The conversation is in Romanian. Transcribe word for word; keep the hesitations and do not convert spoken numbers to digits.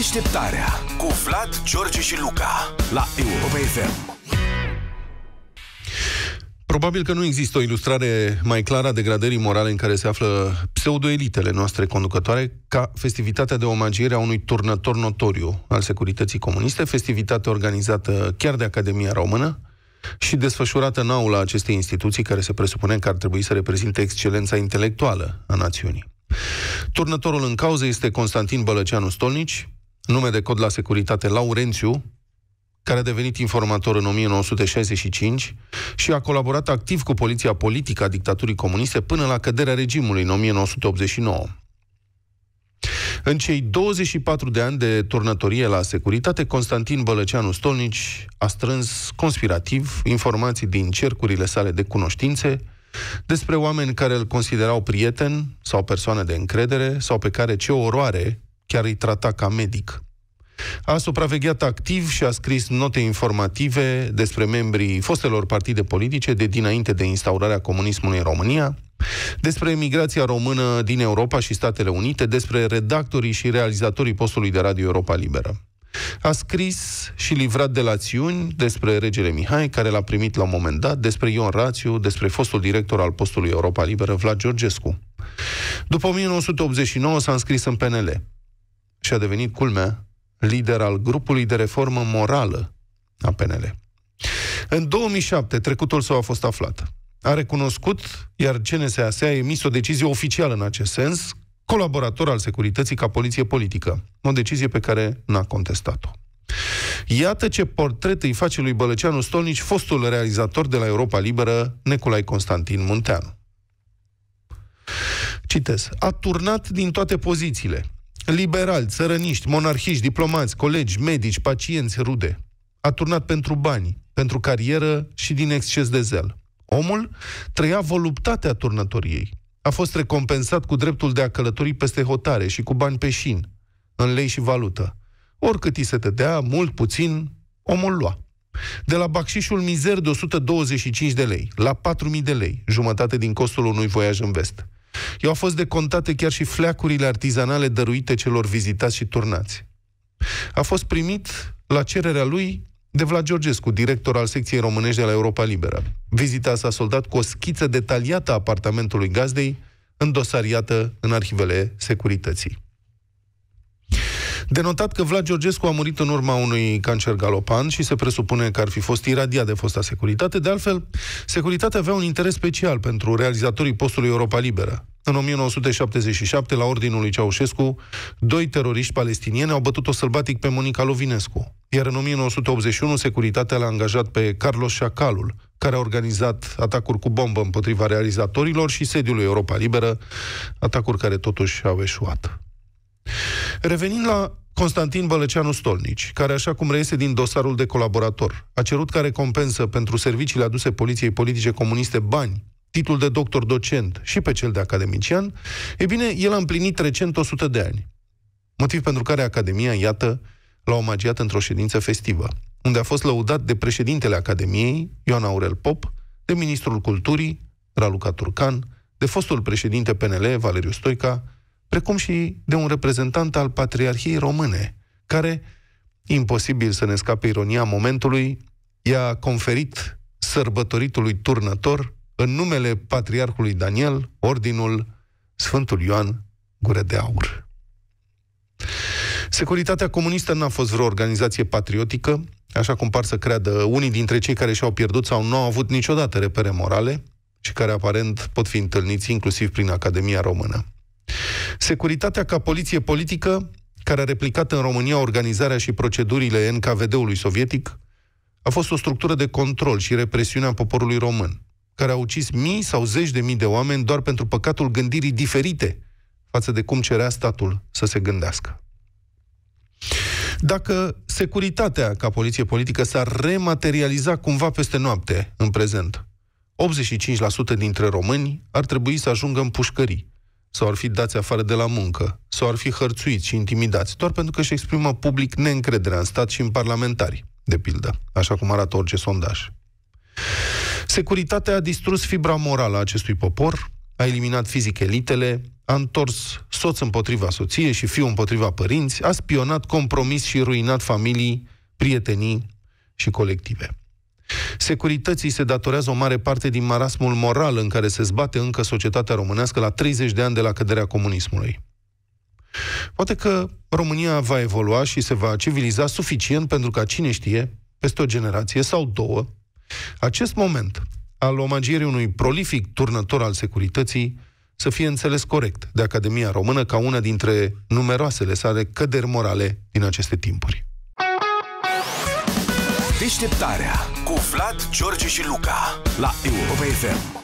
Deșteptarea cu Vlad, George și Luca la Europa F M. Probabil că nu există o ilustrare mai clară a degradării morale în care se află pseudo-elitele noastre conducătoare ca festivitatea de omagiere a unui turnător notoriu al securității comuniste, festivitate organizată chiar de Academia Română și desfășurată în aula acestei instituții care se presupune că ar trebui să reprezinte excelența intelectuală a națiunii. Turnătorul în cauză este Constantin Bălăceanu Stolnici, nume de cod la securitate Laurențiu, care a devenit informator în o mie nouă sute șaizeci și cinci și a colaborat activ cu poliția politică a dictaturii comuniste până la căderea regimului în o mie nouă sute optzeci și nouă. În cei douăzeci și patru de ani de turnătorie la securitate, Constantin Bălăceanu Stolnici a strâns conspirativ informații din cercurile sale de cunoștințe despre oameni care îl considerau prieten sau persoană de încredere sau pe care, ce oroare, chiar îi trata ca medic. A supravegheat activ și a scris note informative despre membrii fostelor partide politice de dinainte de instaurarea comunismului în România, despre emigrația română din Europa și Statele Unite, despre redactorii și realizatorii postului de radio Europa Liberă. A scris și livrat delațiuni despre regele Mihai, care l-a primit la un moment dat, despre Ion Rațiu, despre fostul director al postului Europa Liberă, Vlad Georgescu. După o mie nouă sute optzeci și nouă s-a înscris în P N L și a devenit, culmea, lider al grupului de reformă morală a P N L. În două mii șapte, trecutul său a fost aflat. A recunoscut, iar C N S A S a emis o decizie oficială în acest sens, colaborator al securității ca poliție politică. O decizie pe care n-a contestat-o. Iată ce portret îi face lui Bălăceanu Stolnici fostul realizator de la Europa Liberă, Neculai Constantin Munteanu. Citez. A turnat din toate pozițiile. Liberali, țărăniști, monarhiști, diplomați, colegi, medici, pacienți, rude. A turnat pentru bani, pentru carieră și din exces de zel. Omul trăia voluptatea turnătoriei. A fost recompensat cu dreptul de a călători peste hotare și cu bani pe șin, în lei și valută. Oricât îi se dădea, mult, puțin, omul lua. De la bacșișul mizer de o sută douăzeci și cinci de lei la patru mii de lei, jumătate din costul unui voiaj în vest. I-au fost decontate chiar și fleacurile artizanale dăruite celor vizitați și turnați. A fost primit la cererea lui de Vlad Georgescu, director al secției românești de la Europa Liberă. Vizita s-a soldat cu o schiță detaliată a apartamentului gazdei, îndosariată în arhivele securității. De notat că Vlad Georgescu a murit în urma unui cancer galopant și se presupune că ar fi fost iradiat de fosta securitate. De altfel, securitatea avea un interes special pentru realizatorii postului Europa Liberă. În o mie nouă sute șaptezeci și șapte, la ordinul lui Ceaușescu, doi teroriști palestinieni au bătut-o sălbatic pe Monica Lovinescu. Iar în o mie nouă sute optzeci și unu, securitatea l-a angajat pe Carlos Șacalul, care a organizat atacuri cu bombă împotriva realizatorilor și sediului Europa Liberă, atacuri care totuși au eșuat. Revenind la Constantin Bălăceanu Stolnici, care, așa cum reiese din dosarul de colaborator, a cerut ca recompensă pentru serviciile aduse poliției politice comuniste bani, titlul de doctor docent și pe cel de academician, e bine, el a împlinit recent o sută de ani. Motiv pentru care Academia, iată, l-a omagiat într-o ședință festivă, unde a fost lăudat de președintele Academiei, Ioan Aurel Pop, de ministrul Culturii, Raluca Turcan, de fostul președinte P N L, Valeriu Stoica, precum și de un reprezentant al Patriarhiei Române, care, imposibil să ne scape ironia momentului, i-a conferit sărbătoritului turnător, în numele Patriarhului Daniel, ordinul Sfântul Ioan Gură de Aur. Securitatea comunistă n-a fost vreo organizație patriotică, așa cum par să creadă unii dintre cei care și-au pierdut sau nu au avut niciodată repere morale și care aparent pot fi întâlniți inclusiv prin Academia Română. Securitatea ca poliție politică, care a replicat în România organizarea și procedurile N K V D-ului sovietic, a fost o structură de control și represiune a poporului român, care a ucis mii sau zeci de mii de oameni doar pentru păcatul gândirii diferite față de cum cerea statul să se gândească. Dacă securitatea ca poliție politică s-ar rematerializa cumva peste noapte, în prezent, optzeci și cinci la sută dintre români ar trebui să ajungă în pușcării, sau ar fi dați afară de la muncă, sau ar fi hărțuiți și intimidați, doar pentru că își exprimă public neîncrederea în stat și în parlamentari, de pildă, așa cum arată orice sondaj. Securitatea a distrus fibra morală a acestui popor, a eliminat fizic elitele, a întors soț împotriva soției și fiu împotriva părinți, a spionat, compromis și ruinat familii, prietenii și colective. Securității se datorează o mare parte din marasmul moral în care se zbate încă societatea românească la treizeci de ani de la căderea comunismului. Poate că România va evolua și se va civiliza suficient pentru ca, cine știe, peste o generație sau două, acest moment al omagierii unui prolific turnător al securității să fie înțeles corect de Academia Română ca una dintre numeroasele sale căderi morale din aceste timpuri. Deșteptarea cu Vlad, George și Luca la Europa F M.